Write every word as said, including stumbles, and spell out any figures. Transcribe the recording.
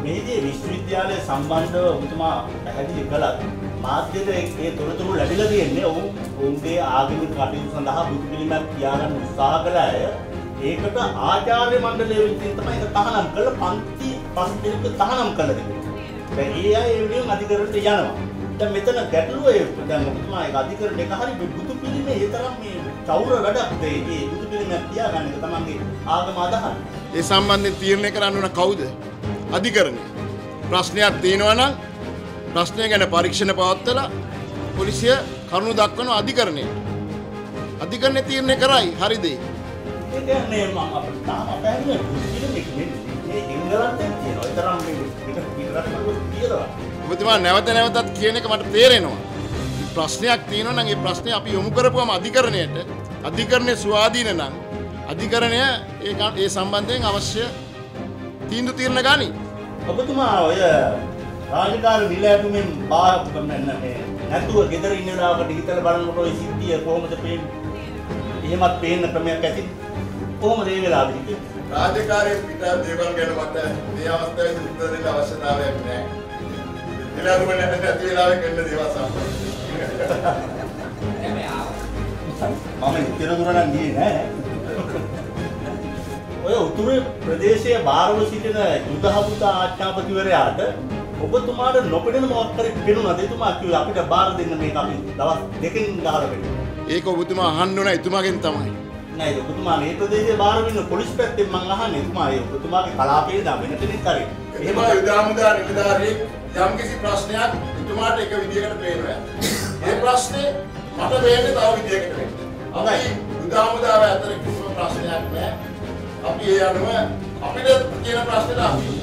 මේදී විශ්වවිද්‍යාලය සම්බන්ධව ඔබතුමා පැහැදිලි කළා මාධ්‍යයට ඒ තොරතුරු ලැබිලා තියෙන්නේ ඔවුන් ඔවුන්ගේ ආගමික කටයුතු සඳහා බුදු පිළිමයක් තියාගන්න උත්සාහ කළ අය ඒකට ආචාර්ය මණ්ඩලය විසින් තමයි ඒක තහනම් කළ පන්ති පස් දෙනෙක් තහනම් කළා තිබුණා. දැන් ඒ අය ඒ වෙනුවෙන් අධිකරණයට යනවා. දැන් මෙතන ගැටලුව ඒ දැන් ඔබතුමා ඒක අධිකරණයට හරි බුදු පිළිමේ ඒ තරම් මේ චෞර වැඩක් දෙයි. මේ බුදු පිළිමයක් තියාගන්න එක තමන්ගේ ආගම අදහන්නේ. ඒ සම්බන්ධයෙන් තීරණය කරන්න ඕන කවුද? අධිකරණය. ප්‍රශ්නයක් තියෙනවා නම් ප්‍රශ්නය ගැන පරීක්ෂණ පවත්වලා පොලිසිය කරුණු දක්වන අධිකරණය. අධිකරණය තීරණය කරයි හරිද? ඒ කියන්නේ මම අපිට තාම පැහැදිලි පිළිමයක් මේ ඉංගලන්තයෙන් තියෙනවා. ඒ තරම් මේ පිට පිටරට කියලා. ඔබතුමා නැවත නැවතත් කියන එක මට තේරෙනවා. ප්‍රශ්නයක් තියෙනවා නම් ඒ ප්‍රශ්නේ අපි යොමු කරපුවම අධිකරණයට අධිකරණයේ ස්වාධීන නම් අධිකරණය ඒ ඒ සම්බන්ධයෙන් අවශ්‍ය තීන්දුව తీරන ගනි. ඔබතුමා ඔය රාජකාරී විලෑපුමින් බා මේ නැතුව ගෙදර ඉන්න වෙලාවකට හිතලා බලනකොට ඔය සිද්ධිය කොහොමද පේන්නේ? එහෙමත් පේන්න ක්‍රමයක් ඇති. කොහොමද ඒ වෙලාවෙදි හිතන්නේ? රාජකාරී පිට දේවල් ගැන මට මේ අවස්ථාවේ උත්තර දෙන්න අවශ්‍යතාවයක් නැහැ. විලෑපුම නැති වෙලාවෙ කරන දේවල් සම්බන්ධ. මම ඉතන දුර නම් ගියේ නෑ. ඔය උතුරු ප්‍රදේශයේ බාරව සිටින යුදහපුතා ආඥාපතිවරයාට ඔබතුමාට නොපෙනෙන මොකක් හරි පෙනුණාද? එතුමා කිව්වා අපිට බාර දෙන්න මේක අපි දවස් දෙකකින් ගහලා වෙන්න. ඒක ඔබතුමා අහන්න ඕන එතුමාගෙන් තමයි. නෑ ඔබතුමා මේ ප්‍රදේශයේ බාර වෙන පොලිස් පැත්තෙන් මං අහන්නේ. එතුමා ඒ ඔබතුමාගේ කලාපයේ දා වෙන කෙනෙක් හරි. එහෙම යුදාමුදා නිලධාරියෙක් යම්කිසි ප්‍රශ්නයක් එතුමාට එක විදියකට පේනවා. ඒ ප්‍රශ්නේ මට වෙන්නේ තව විදියකට වෙන්නේ. අපි යුදාමුදාව අතර කිසිම ප්‍රශ්නයක් නෑ. අපි ඒ අනුව අපිට කියන ප්‍රශ්නෙට අපි